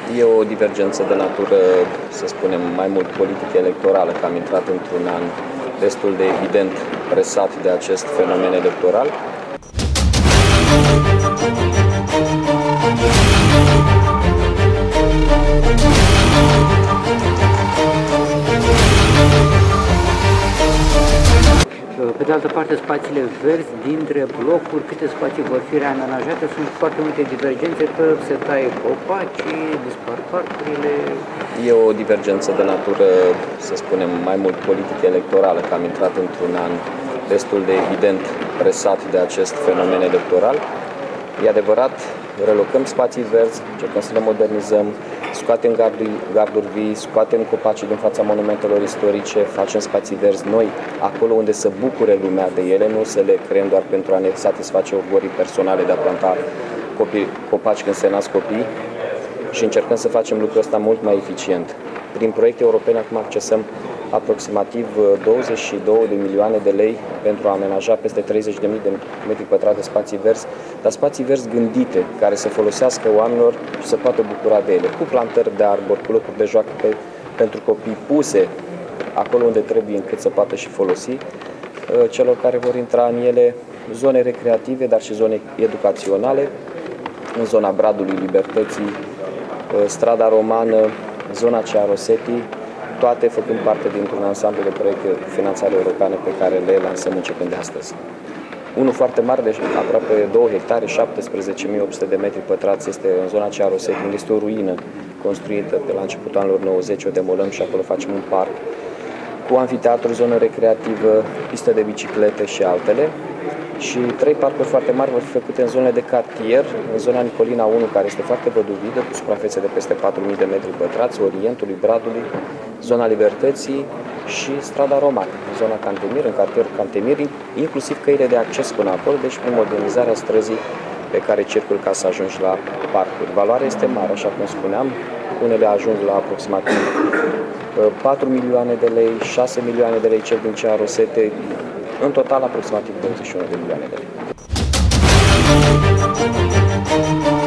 E o divergență de natură, să spunem, mai mult politică electorală, că am intrat într-un an destul de evident presat de acest fenomen electoral. Pe de altă parte, spațiile verzi dintre blocuri, câte spații vor fi reamenajate, sunt foarte multe divergențe, că se taie copacii, dispar parcurile. E o divergență de natură, să spunem, mai mult politică electorală, că am intrat într-un an destul de evident presat de acest fenomen electoral. E adevărat, relocăm spații verzi, încercăm să le modernizăm, scoatem garduri vii, scoatem copacii din fața monumentelor istorice, facem spații verzi noi, acolo unde să bucure lumea de ele, nu să le creăm doar pentru a ne satisface orgolii personale de a planta copaci când se nasc copii, și încercăm să facem lucrul ăsta mult mai eficient. Prin proiecte europene acum accesăm aproximativ 22 de milioane de lei pentru a amenaja peste 30.000 de metri pătrați de spații verzi, dar spații verzi gândite, care să folosească oamenilor și să poată bucura de ele, cu plantări de arbori, cu locuri de joacă pentru copii puse acolo unde trebuie, încât să poată și folosi celor care vor intra în ele, zone recreative, dar și zone educaționale, în zona Bradului, Libertății, Strada Romană, zona Cearosetii, toate făcând parte dintr-un ansamblu de proiecte finanțare europeană pe care le lansăm începând de astăzi. Unul foarte mare, de aproape 2 hectare, 17.800 de metri pătrați, este în zona Cearosetii, unde este o ruină construită pe la începutul anilor 90, o demolăm și acolo facem un parc cu anfiteatru, zonă recreativă, pistă de biciclete și altele. Și 3 parcuri foarte mari vor fi făcute în zonele de cartier, în zona Nicolina 1, care este foarte văduvidă, cu suprafețe de peste 4.000 de metri pătrați, Orientului, Bradului, zona Libertății și Strada Romană, în zona Cantemir, în cartierul Cantemir, inclusiv căile de acces până acolo, deci prin modernizarea străzii pe care circul ca să ajungi la parcuri. Valoarea este mare, așa cum spuneam, unele ajung la aproximativ 4 milioane de lei, 6 milioane de lei cel din Cearosete, în total aproximativ 21 de milioane de lei.